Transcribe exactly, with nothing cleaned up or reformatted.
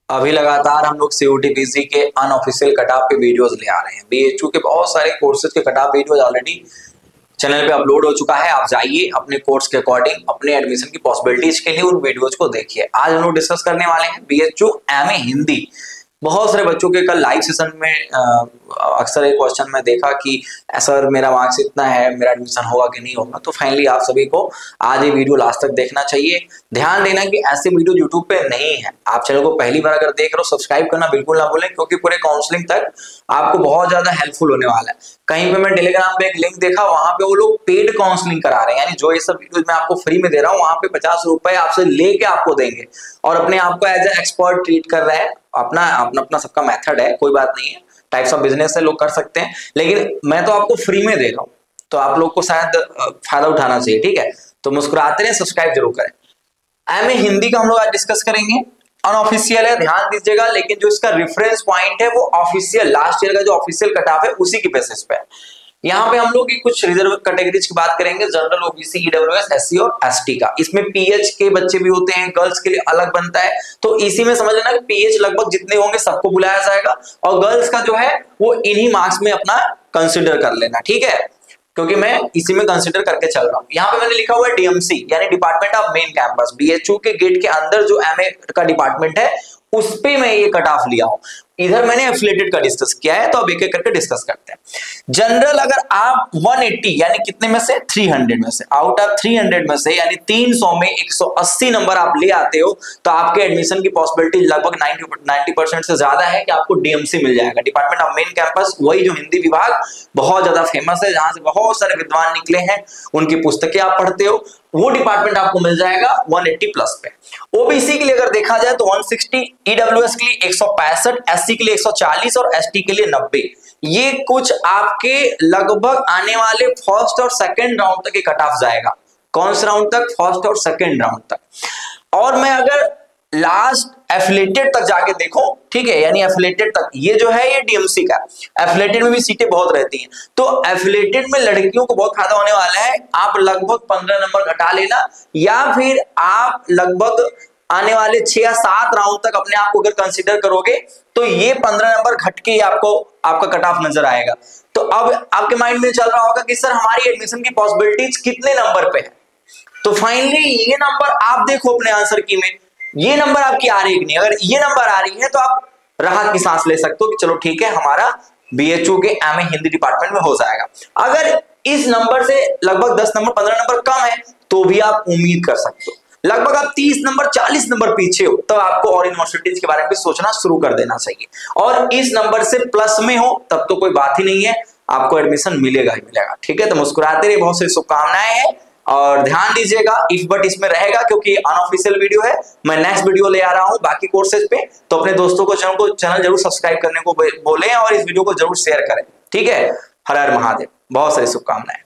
अभी लगातार हम लोग सीयूटी पीजी के अनऑफिशियल कट ऑफ के वीडियोस ले आ रहे हैं। बीएचयू के बहुत सारे कोर्सेज के cut off videos already channel पे अपलोड हो चुका है। आप जाइए अपने कोर्स के अकॉर्डिंग अपने एडमिशन की पॉसिबिलिटीज के लिए उन वीडियोज को देखिए। आज हम लोग डिस्कस करने वाले हैं बीएचयू एमए हिंदी। बहुत सारे बच्चों के कल लाइव सेशन में अक्सर एक क्वेश्चन में देखा कि सर मेरा मार्क्स इतना है, मेरा एडमिशन होगा कि नहीं होगा। तो फाइनली आप सभी को आज ये वीडियो लास्ट तक देखना चाहिए। ध्यान देना कि ऐसे वीडियो यूट्यूब पे नहीं है। आप चैनल को पहली बार अगर देख रहे हो सब्सक्राइब करना बिल्कुल ना भूलें, क्योंकि पूरे काउंसलिंग तक आपको बहुत ज्यादा हेल्पफुल होने वाला है। कहीं पे मैं टेलीग्राम पे एक लिंक देखा, वहां पे वो लोग पेड काउंसलिंग करा रहे हैं, यानी जो ये सब वीडियो मैं आपको फ्री में दे रहा हूँ वहां पे पचास रुपए आपसे लेके आपको देंगे और अपने आप को एज ए एक्सपर्ट ट्रीट कर रहे हैं। अपना अपना अपना सबका मेथड है, कोई बात नहीं है, टाइप्स ऑफ बिजनेस है, लोग कर सकते हैं, लेकिन मैं तो आपको फ्री में दे रहा हूँ, तो आप लोग को शायद फायदा उठाना चाहिए। ठीक है, तो मुस्कुराते रहे, सब्सक्राइब जरूर करें। एमए हिंदी का हम लोग आज डिस्कस करेंगे। अनऑफिशियल है, ध्यान दीजिएगा, लेकिन जो इसका रेफरेंस पॉइंट है वो ऑफिशियल लास्ट ईयर का जो ऑफिशियल कट ऑफ है उसी की बेसिस पे है। यहाँ पे हम लोग की कुछ रिजर्व कैटेगरीज की बात करेंगे, जनरल, ओबीसी, ईडब्ल्यूएस, एससी और एसटी का। इसमें पीएच के बच्चे भी होते हैं, गर्ल्स के लिए अलग बनता है। तो इसी में समझ लेना कि पीएच लगभग जितने होंगे सबको बुलाया जाएगा और गर्ल्स का जो है वो इन्हीं मार्क्स में अपना कंसिडर कर लेना। ठीक है, क्योंकि मैं इसी में कंसिडर करके चल रहा हूँ। यहाँ पे मैंने लिखा हुआ है डीएमसी यानी department of main campus. BHU के गेट के अंदर जो एमए का डिपार्टमेंट है उस पे मैं ये कट ऑफ लिया हूं। इधर मैंने एफिलिएटेड का डिस्कस किया है, तो अब एक एक करके डिस्कस करते हैं। जनरल अगर आप एक सौ अस्सी यानी कितने में से तीन सौ में से आउट ऑफ तीन सौ में से यानी तीन सौ में एक सौ अस्सी नंबर आप ले आते हो तो आपके एडमिशन की पॉसिबिलिटी लगभग नब्बे परसेंट से ज्यादा है कि आपको डीएमसी मिल जाएगा, डिपार्टमेंट ऑफ मेन कैंपस। वही जो हिंदी विभाग बहुत ज्यादा फेमस है, जहां से बहुत सारे विद्वान निकले हैं, उनकी पुस्तकें आप पढ़ते हो, वो डिपार्टमेंट आपको मिल जाएगा एक सौ अस्सी प्लस पे। ओबीसी के लिए अगर देखा जाए तो एक सौ साठ, ईडब्ल्यूएस के लिए एक सौ पैंसठ, एससी के लिए एक सौ चालीस और एसटी के लिए नब्बे। ये कुछ आपके लगभग आने वाले फर्स्ट और सेकंड राउंड तक के कट ऑफ जाएगा। कौन से राउंड तक? फर्स्ट और सेकंड राउंड तक। और मैं अगर लास्ट एफिलिएटेड तक जाके देखो, ठीक है, यानी एफिलिएटेड तक, ये जो है ये डीएमसी का। एफिलिएटेड में भी सीटें बहुत रहती हैं, तो एफिलिएटेड में लड़कियों को बहुत फायदा होने वाला है। आप लगभग पंद्रह नंबर घटा लेना, या फिर आप लगभग आने वाले छह या सात राउंड तक अपने आप को अगर कंसीडर करोगे तो ये पंद्रह नंबर घट के आपको आपका कट ऑफ नजर आएगा। तो अब आपके माइंड में चल रहा होगा कि सर हमारी एडमिशन की पॉसिबिलिटीज कितने नंबर पे है। तो फाइनली ये नंबर आप देखो अपने आंसर की में, ये नंबर आपकी आ रही है कि नहीं। अगर ये नंबर आ रही है तो आप राहत की सांस ले सकते हो कि चलो ठीक है, हमारा बीएचयू के एमए हिंदी डिपार्टमेंट में हो जाएगा। अगर इस नंबर से लगभग दस नंबर पंद्रह नंबर कम है तो भी आप उम्मीद कर सकते हो। लगभग आप तीस नंबर चालीस नंबर पीछे हो तब आपको और यूनिवर्सिटीज के बारे में सोचना शुरू कर देना चाहिए। और इस नंबर से प्लस में हो तब तो कोई बात ही नहीं है, आपको एडमिशन मिलेगा ही मिलेगा। ठीक है, तो मुस्कुराते रहिए, बहुत सी शुभकामनाएं हैं और ध्यान दीजिएगा इफ बट इसमें रहेगा, क्योंकि अनऑफिशियल वीडियो है। मैं नेक्स्ट वीडियो ले आ रहा हूं बाकी कोर्सेज पे, तो अपने दोस्तों को चैनल को चैनल जरूर सब्सक्राइब करने को बोलें और इस वीडियो को जरूर शेयर करें। ठीक है, हर हर महादेव, बहुत सारी शुभकामनाएं।